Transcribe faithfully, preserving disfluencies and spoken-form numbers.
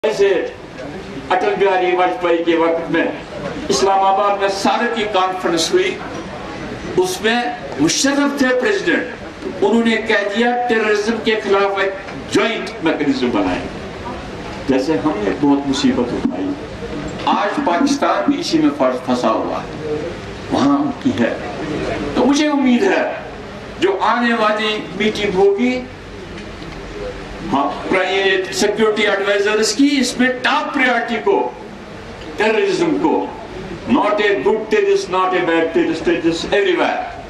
ऐसे अटल बिहारी वाजपेयी के वक्त में इस्लामाबाद में सारे की कॉन्फ्रेंस हुई, उसमें मुशर्रफ थे प्रेसिडेंट। उन्होंने कह दिया टेररिज्म के खिलाफ एक जॉइंट मैकेनिज्म बनाए। जैसे हमने बहुत मुसीबत उठाई, आज पाकिस्तान भी इसी में फंसा हुआ है, वहां उनकी है। तो मुझे उम्मीद है जो आने वाली मीटिंग होगी, हाँ, सिक्योरिटी एडवाइजर्स की, इसमें टॉप प्रायोरिटी को टेररिज्म को, not a good terrorist, not a bad terrorist, everywhere